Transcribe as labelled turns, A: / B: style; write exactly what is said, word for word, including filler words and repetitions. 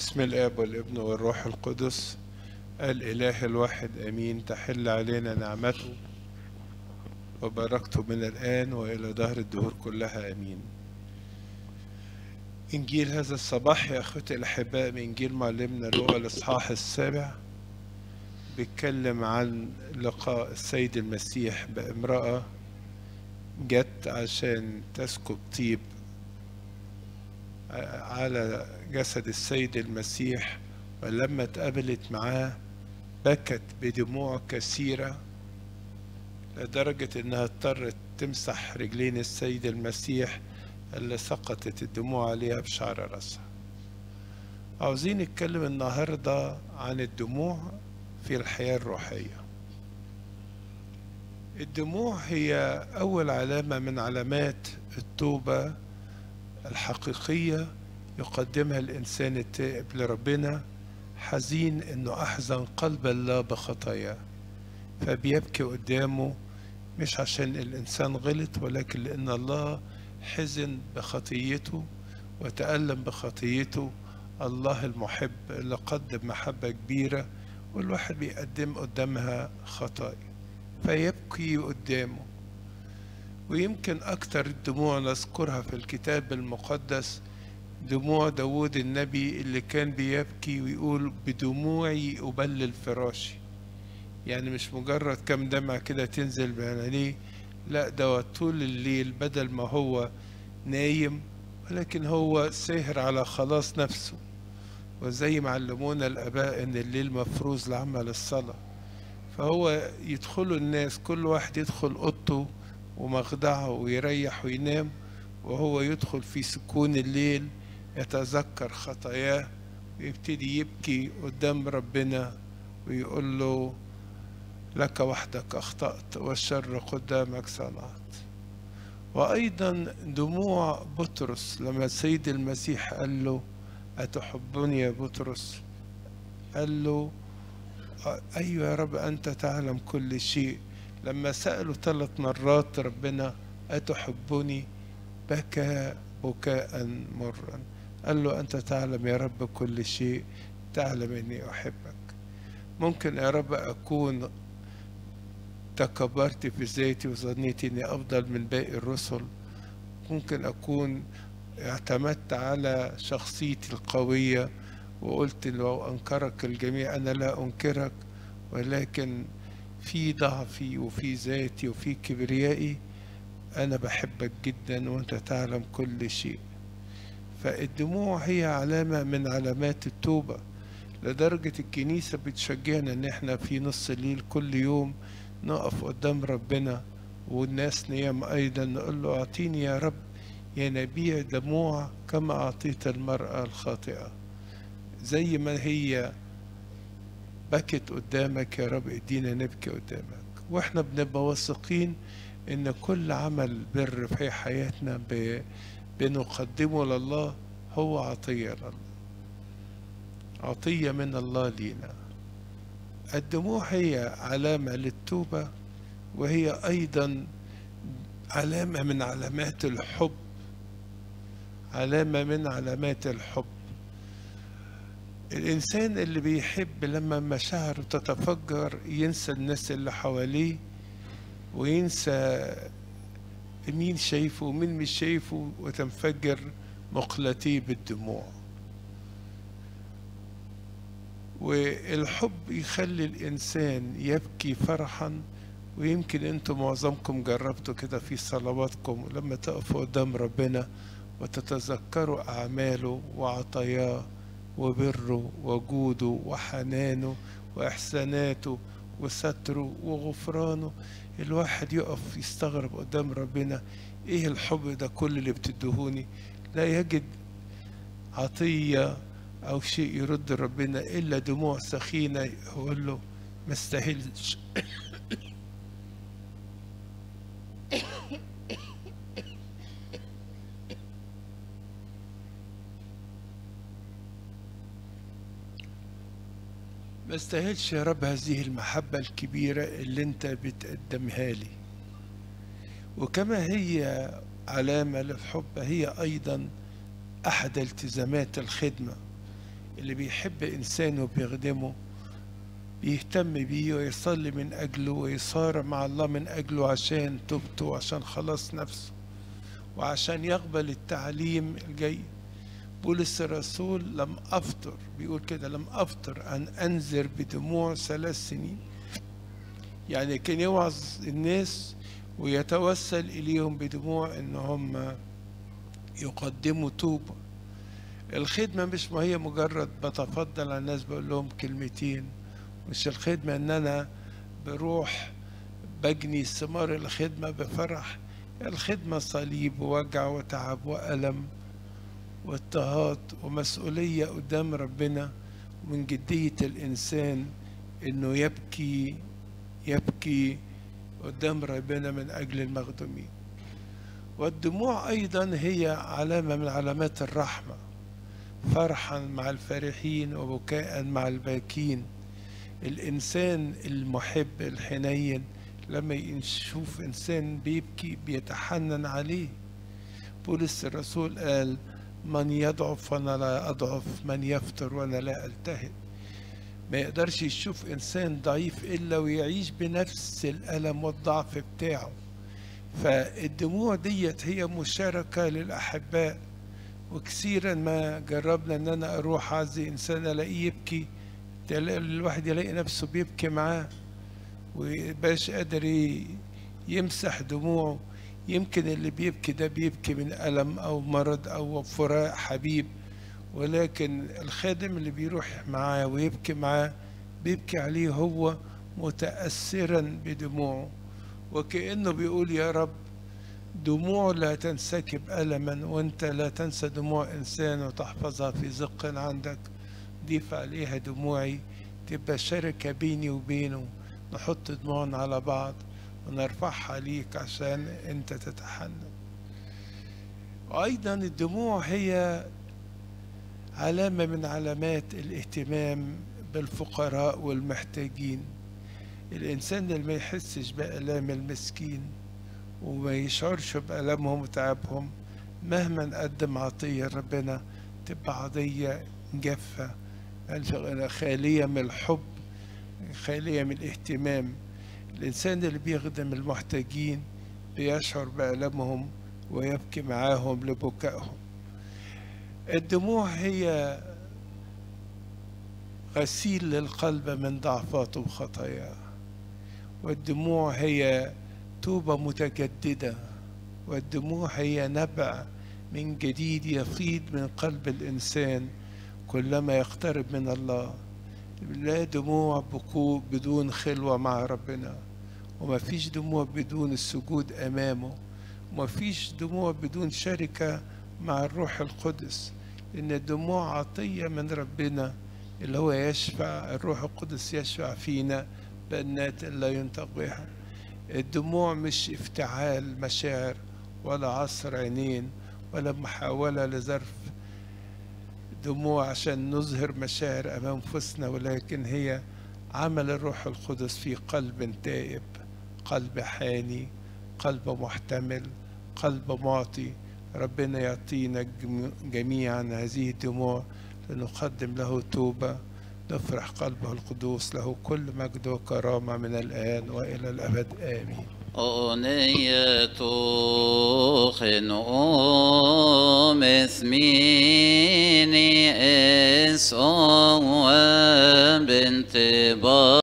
A: بسم الآب والابن والروح القدس الإله الواحد آمين. تحل علينا نعمته وبركته من الآن وإلى دهر الدهور كلها آمين. إنجيل هذا الصباح يا أخوتي الأحباء من إنجيل معلمنا لوقا الإصحاح السابع، بيتكلم عن لقاء السيد المسيح بامرأة جت عشان تسكب طيب على جسد السيد المسيح، ولما اتقابلت معاه بكت بدموع كثيرة لدرجة انها اضطرت تمسح رجلين السيد المسيح اللي سقطت الدموع عليها بشعر رأسها. عاوزين نتكلم النهاردة عن الدموع في الحياة الروحية. الدموع هي أول علامة من علامات التوبة الحقيقية يقدمها الإنسان التائب لربنا، حزين إنه أحزن قلب الله بخطاياه، فبيبكي قدامه مش عشان الإنسان غلط، ولكن لأن الله حزن بخطيته وتألم بخطيته. الله المحب اللي قدم محبة كبيرة والواحد بيقدم قدامها خطايا فيبكي قدامه. ويمكن أكتر الدموع نذكرها في الكتاب المقدس دموع داود النبي اللي كان بيبكي ويقول بدموعي أبلل فراشي، يعني مش مجرد كم دمعة كده تنزل من عينيه، لا ده طول الليل بدل ما هو نايم ولكن هو ساهر على خلاص نفسه. وزي ما علمونا الآباء إن الليل مفروض لعمل الصلاة، فهو يدخلوا الناس كل واحد يدخل أوضته ومخدعه ويريح وينام، وهو يدخل في سكون الليل يتذكر خطاياه ويبتدي يبكي قدام ربنا ويقول له لك وحدك أخطأت والشر قدامك صنعت. وأيضا دموع بطرس لما السيد المسيح قال له أتحبني يا بطرس؟ قال له أيوة يا رب أنت تعلم كل شيء. لما سأله ثلاث مرات ربنا أتحبني بكى بكاء مرا، قال له أنت تعلم يا رب كل شيء، تعلم أني أحبك. ممكن يا رب أكون تكبرت في ذاتي وظنيت أني أفضل من باقي الرسل، ممكن أكون اعتمدت على شخصيتي القوية وقلت لو أنكرك الجميع أنا لا أنكرك، ولكن في ضعفي وفي ذاتي وفي كبريائي أنا بحبك جدا وأنت تعلم كل شيء. فالدموع هي علامة من علامات التوبة، لدرجة الكنيسة بتشجعنا إن احنا في نص الليل كل يوم نقف قدام ربنا والناس نيام أيضا نقول له أعطيني يا رب ينابيع دموع كما أعطيت المرأة الخاطئة، زي ما هي بكت قدامك يا رب ادينا نبكي قدامك. واحنا بنبقى واثقين ان كل عمل بر في حياتنا بنقدمه لله هو عطية لله، عطية من الله لينا. الدموع هي علامة للتوبة، وهي أيضا علامة من علامات الحب، علامة من علامات الحب. الإنسان اللي بيحب لما مشاعره تتفجر ينسى الناس اللي حواليه وينسى مين شايفه ومين مش شايفه وتنفجر مقلتيه بالدموع. والحب يخلي الإنسان يبكي فرحا. ويمكن أنتم معظمكم جربتوا كده في صلواتكم لما تقفوا قدام ربنا وتتذكروا أعماله وعطاياه وبره وجوده وحنانه وإحساناته وستره وغفرانه، الواحد يقف يستغرب قدام ربنا إيه الحب ده كل اللي بتدهوني؟ لا يجد عطية أو شيء يرد ربنا إلا دموع سخينة يقول له ما استاهلش. ما استاهلش يا رب هذه المحبة الكبيرة اللي انت بتقدمها لي. وكما هي علامة للحب هي أيضا أحد التزامات الخدمة. اللي بيحب إنسان وبيخدمه بيهتم بيه ويصلي من أجله ويصارع مع الله من أجله عشان توبته وعشان خلاص نفسه وعشان يقبل التعليم الجيد. بولس الرسول لم أفطر، بيقول كده، لم أفطر أن أنذر بدموع ثلاث سنين. يعني كان يوعظ الناس ويتوسل إليهم بدموع إن هم يقدموا توبة. الخدمة مش ما هي مجرد بتفضل على الناس بقول لهم كلمتين، مش الخدمة إن أنا بروح بجني ثمار الخدمة بفرح. الخدمة صليب ووجع وتعب وألم واضطهاد ومسؤولية قدام ربنا، ومن جدية الإنسان إنه يبكي يبكي قدام ربنا من أجل المخدومين. والدموع أيضا هي علامة من علامات الرحمة، فرحا مع الفرحين وبكاء مع الباكين. الإنسان المحب الحنين لما يشوف إنسان بيبكي بيتحنن عليه. بولس الرسول قال: من يضعف وأنا لا أضعف، من يفتر وأنا لا ألتهب. ما يقدرش يشوف إنسان ضعيف إلا ويعيش بنفس الألم والضعف بتاعه. فالدموع ديت هي مشاركة للأحباء. وكثيرا ما جربنا ان انا اروح اعزي انسان الاقيه يبكي، الواحد يلاقي نفسه بيبكي معاه ويبقاش قادر يمسح دموعه. يمكن اللي بيبكي ده بيبكي من ألم أو مرض أو فراق حبيب، ولكن الخادم اللي بيروح معاه ويبكي معاه بيبكي عليه هو متأثرا بدموعه، وكأنه بيقول: يا رب دموع لا تنسكب ألما، وانت لا تنسى دموع إنسان وتحفظها في زق عندك. ضيف عليها دموعي، تبقى شركة بيني وبينه، نحط دموعنا على بعض ونرفعها ليك عشان انت تتحنن. وأيضا الدموع هي علامة من علامات الاهتمام بالفقراء والمحتاجين. الإنسان اللي ما يحسش بآلام المسكين وما يشعرش بألمهم وتعبهم مهما قدم عطية ربنا تبقى عطية جافة خالية من الحب، خالية من الاهتمام. الإنسان اللي بيخدم المحتاجين بيشعر بألمهم ويبكي معاهم لبكائهم. الدموع هي غسيل للقلب من ضعفاته وخطاياه، والدموع هي توبة متجددة، والدموع هي نبع من جديد يفيض من قلب الإنسان كلما يقترب من الله. لا دموع بكوء بدون خلوة مع ربنا، وما فيش دموع بدون السجود أمامه، وما فيش دموع بدون شركة مع الروح القدس. إن الدموع عطية من ربنا اللي هو يشفع، الروح القدس يشفع فينا بأنات لا ينطق بها. الدموع مش افتعال مشاعر ولا عصر عينين ولا محاولة لظرف دموع عشان نظهر مشاعر أمام أنفسنا، ولكن هي عمل الروح القدس في قلب تائب، قلب حاني، قلب محتمل، قلب معطي. ربنا يعطينا جميعا هذه الدموع لنقدم له توبة، نفرح قلبه القدوس. له كل مجد وكرامة من الآن وإلى الأبد آمين.
B: أغنية خنوم اسميني اس او بنت